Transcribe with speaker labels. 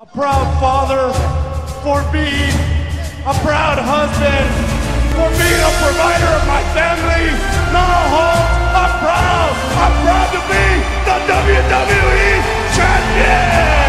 Speaker 1: A proud father for being a proud husband, for being a provider of my family. No holds, I'm proud to be the WWE champion!